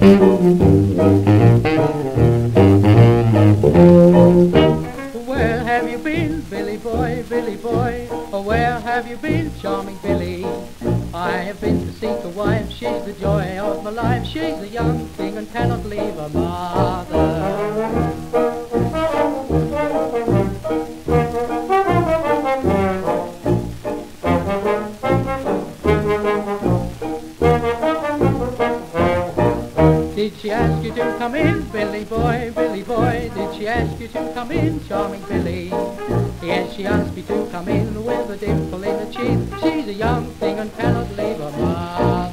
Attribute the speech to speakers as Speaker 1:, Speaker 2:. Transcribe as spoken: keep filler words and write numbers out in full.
Speaker 1: Where have you been, Billy boy, Billy boy? Oh, where have you been, charming Billy? I have been to seek a wife, she's the joy of my life. She's a young thing and cannot leave her mother. Did she ask you to come in, Billy boy, Billy boy? Did she ask you to come in, charming Billy? Yes, she asked me to come in with a dimple in her chin. She's a young thing and cannot leave her mother.